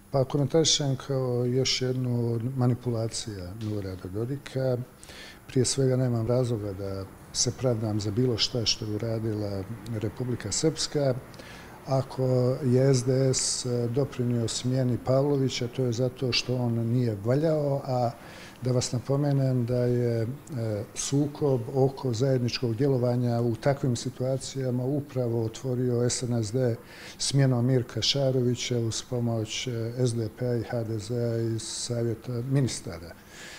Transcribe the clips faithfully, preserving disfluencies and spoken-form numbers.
Pa komentarišem kao još jednu manipulaciju Milorada Dodika. Prije svega nemam razloga da se pravdam za bilo šta što je uradila Republika Srpska. Ako je S D S doprinio smjeni Pavlovića, to je zato što on nije valjao, a da vas napomenem da je sukob oko zajedničkog djelovanja u takvim situacijama upravo otvorio S N S D smjenom Mirka Šarovića uz pomoć S D P-a i H D Z-a iz Savjeta ministara.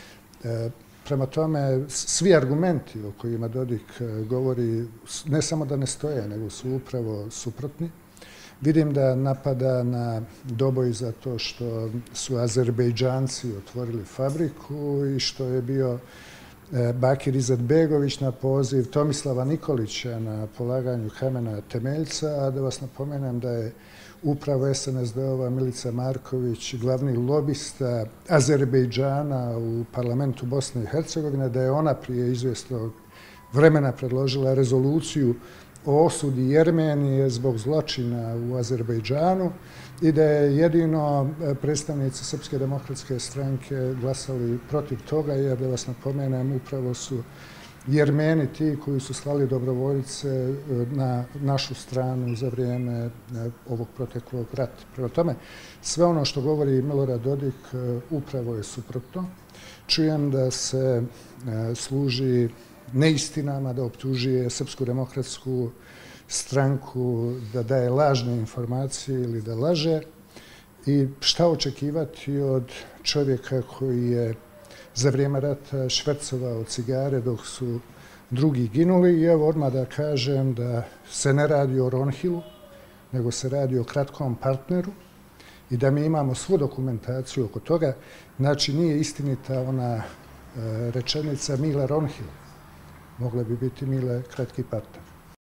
Prema tome, svi argumenti o kojima Dodik govori ne samo da ne stoje, nego su upravo suprotni. Vidim da napada na Doboj za to što su Azerbejdžanci otvorili fabriku i što je bio Bakir Izetbegović na poziv Tomislava Nikolića na polaganju kamena temeljca, a da vas napomenem da je upravo S N S D-ova Milica Marković glavni lobista Azerbejdžana u parlamentu Bosne i Hercegovine, da je ona prije izvjesnog vremena predložila rezoluciju o osudi Jermenije zbog zločina u Azerbejdžanu i da je jedino predstavnici Srpske demokratske stranke glasali protiv toga, jer da vas napomenem, upravo su Jermeni ti koji su slali dobrovoljce na našu stranu za vrijeme ovog proteklog rata. Prema tome, sve ono što govori Milorad Dodik upravo je suprotno. Čujem da se služi neistinama, da optužuje Srpsku demokratsku stranku da daje lažne informacije ili da laže. I šta očekivati od čovjeka koji je za vrijeme rata švercovao cigare dok su drugi ginuli. I evo odmah da kažem da se ne radi o Ronhilu, nego se radi o kratkom partneru i da mi imamo svu dokumentaciju oko toga. Znači, nije istinita ona rečenica Mile Ronhil. Mogla bi biti Mile kratki partner.